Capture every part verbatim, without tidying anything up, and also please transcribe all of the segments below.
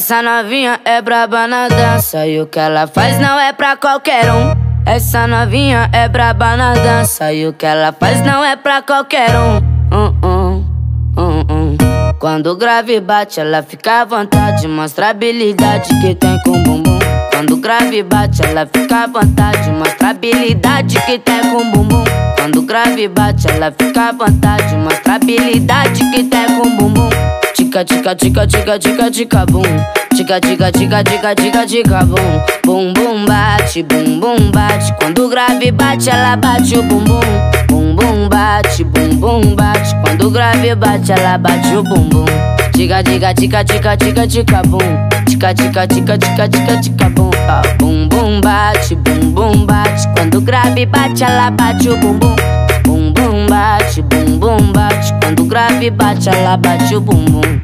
Essa novinha é braba na dança e o que ela faz não é pra qualquer um. Essa novinha é braba na dança e o que ela faz não é pra qualquer um. Uh, uh, uh, uh. Quando o grave bate, ela fica à vontade, mostra a habilidade que tem com o bumbum. Quando o grave bate, ela fica à vontade, mostra a habilidade que tem com o bumbum. Quando o grave bate, ela fica à vontade, mostra a habilidade que tem com o bumbum. Tica, tica, tica, tica, tica, tica, bum. Tica, tica, tica, tica, tica, tica, bum. Bum, bum, bate, bum, bum, bate. Quando o grave bate, ela bate o bumbum. Bum, bum, bate, bum, bum, bate. Quando o grave bate, ela bate o bumbum. Tica, tica, tica, tica, tica, tica, bum. Tica, tica, tica, tica, tica, tica, bum. Bum, bum, bate, bum, bum, bate. Quando o grave bate, ela bate o bumbum. Bum, bum, bate, bum, bum, bate. Quando o grave bate, ela bate o bumbum.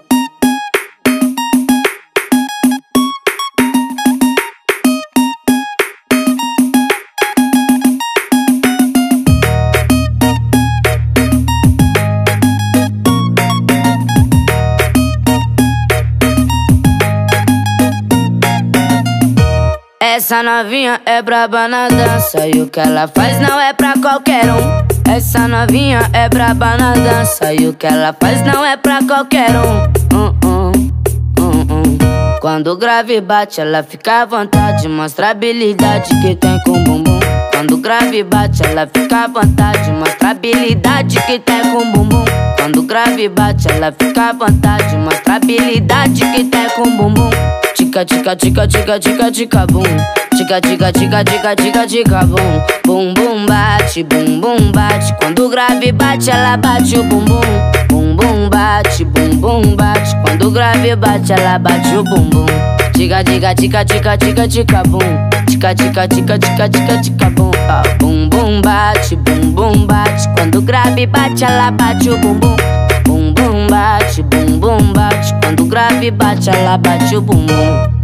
Essa novinha é braba na dança e o que ela faz não é pra qualquer um. Essa novinha é braba na dança e o que ela faz não é pra qualquer um. Uh, uh, uh, uh. Quando o grave bate, ela fica à vontade, mostra a habilidade que tem com o bumbum. Quando o grave bate, ela fica à vontade, mostra a habilidade que tem com o bumbum. Quando o grave bate, ela fica à vontade, mostra a habilidade que tem com o bumbum. Tica, tica, tica, tica, tica, tica, bum. Tica, tica, tica, tica, tica, tica, bum. Bum, bum, bate, bum, bum, bate. Quando o grave bate, ela bate o bumbum. Bum, bum, bate, bum, bum, bate. Quando o grave bate, ela bate o bumbum. Tica, tica, tica, tica, tica, tica, bum. Tica, tica, tica, tica, tica, tica, bum. Bum, bum, bate, bum, bum, bate. Quando o grave bate, ela bate o bumbum. Bum, bum, bate, bum, bum, bate. Quando o grave bate, ela bate o bumbum.